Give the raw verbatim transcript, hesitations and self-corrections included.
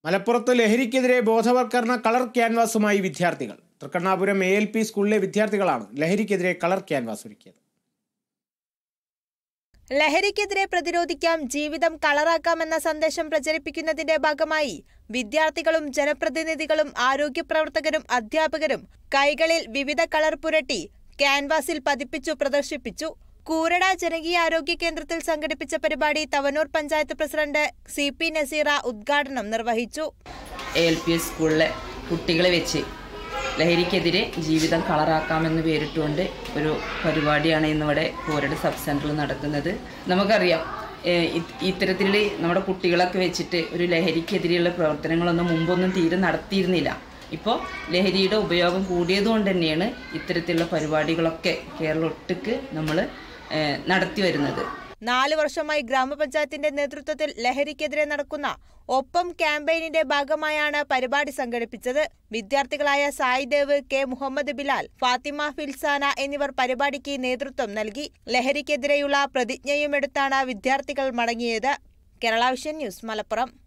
മലപ്പുറത്ത് ലഹരിക്കെതിരെ ബോധവൽക്കരണ കളർ ക്യാൻവാസുമായി വിദ്യാർത്ഥികൾ. തൃക്കണ്ണാപുരം എ എൽ പി സ്കൂളിലെ വിദ്യാർത്ഥികളാണ് ലഹരിക്കെതിരെ കളർ ക്യാൻവാസ് ഒരുക്കിയത്. ലഹരിക്കെതിരെ പ്രതിരോധിക്കാം, ജീവിതം കളറാക്കാമെന്ന സന്ദേശം പ്രചരിപ്പിക്കുന്നതിന്റെ ഭാഗമായി വിദ്യാർത്ഥികളും ജനപ്രതിനിധികളും ആരോഗ്യ പ്രവർത്തകരും അധ്യാപകരും കൈകളിൽ വിവിധ കളർ പുരട്ടി ക്യാൻവാസിൽ പതിപ്പിച്ചു പ്രദർശിപ്പിച്ചു. കൂരട ജനകീയ ആരോഗ്യ കേന്ദ്രത്തിൽ സംഘടിപ്പിച്ച പരിപാടി Tavanur panchayat president C P Naseera ഉദ്ഘാടനം നിർവഹിച്ചു. എ എൽ പി സ്കൂളിലെ കുട്ടികളെ വെച്ച് ലഹരിക്കെതിരെ ജീവിതം കളറാക്കാമെന്ന് പേരിട്ടുകൊണ്ട് ഒരു പരിപാടിയാണ് ഇന്നിവിടെ കൂരട സബ് സെന്ററിൽ നടക്കുന്നത്. നമുക്കറിയാം, ഇത്തരത്തിൽ നമ്മുടെ കുട്ടികളൊക്കെ വെച്ചിട്ട് ഒരു ലഹരിക്കെതിരെയുള്ള പ്രവർത്തനങ്ങളൊന്നും മുമ്പൊന്നും തീരെ നടത്തിയിരുന്നില്ല. ഇപ്പോൾ ലഹരിയുടെ ഉപയോഗം കൂടിയതുകൊണ്ട് തന്നെയാണ് ഇത്തരത്തിലുള്ള പരിപാടികളൊക്കെ കേരള ഒട്ടുക്ക് നമ്മൾ നടത്തി വരുന്നത്. നാല് വർഷമായി ഗ്രാമപഞ്ചായത്തിന്റെ നേതൃത്വത്തിൽ ലഹരിക്കെതിരെ നടക്കുന്ന ഒപ്പം ക്യാമ്പയിനിന്റെ ഭാഗമായാണ് പരിപാടി സംഘടിപ്പിച്ചത്. വിദ്യാർത്ഥികളായ സായിദേവ്, കെ മുഹമ്മദ് ബിലാൽ, ഫാത്തിമ ഫിൽസാന എന്നിവർ പരിപാടിക്ക് നേതൃത്വം നൽകി. ലഹരിക്കെതിരെയുള്ള പ്രതിജ്ഞയുമെടുത്താണ് വിദ്യാർത്ഥികൾ മടങ്ങിയത്. Kerala vision news, Malappuram.